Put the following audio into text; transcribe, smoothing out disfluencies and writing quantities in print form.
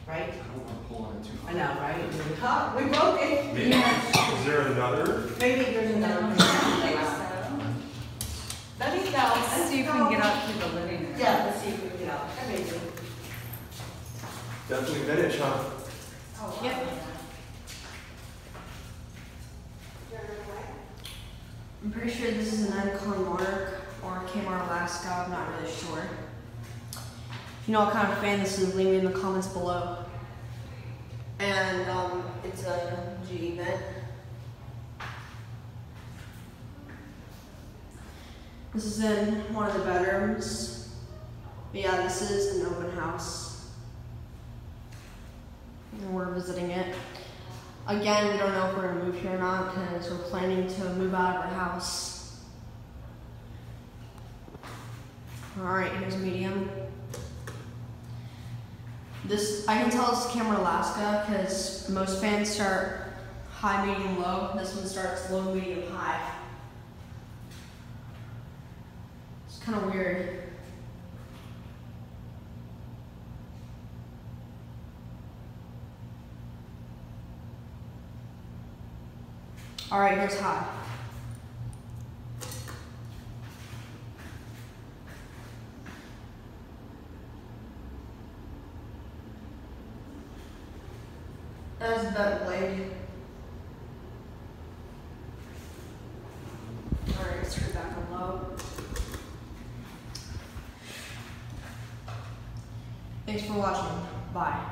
right? I don't want to pull on it too I hard. know, right? Huh, we broke it. Maybe. Is there another? Maybe there's another. I think so. Let me know. Let's see if we can get out to the living room. Yeah, let's see if we can get out. Amazing. Definitely vintage, huh? Oh, Yep. I'm pretty sure this is an Nikon Monarch or Kmart Alaska, I'm not really sure. If you know what kind of fan this is, leave me in the comments below. And it's a GE vent. This is in one of the bedrooms. But yeah, this is an open house. And we're visiting it. Again, we don't know if we're gonna move here or not because we're planning to move out of our house. Alright, here's medium. This, I can tell it's Kmart Alaska because most fans start high, medium, low. This one starts low, medium, high. It's kind of weird. Alright, here's high. That's the vent blade. Alright, let's turn it back on low. Thanks for watching. Bye.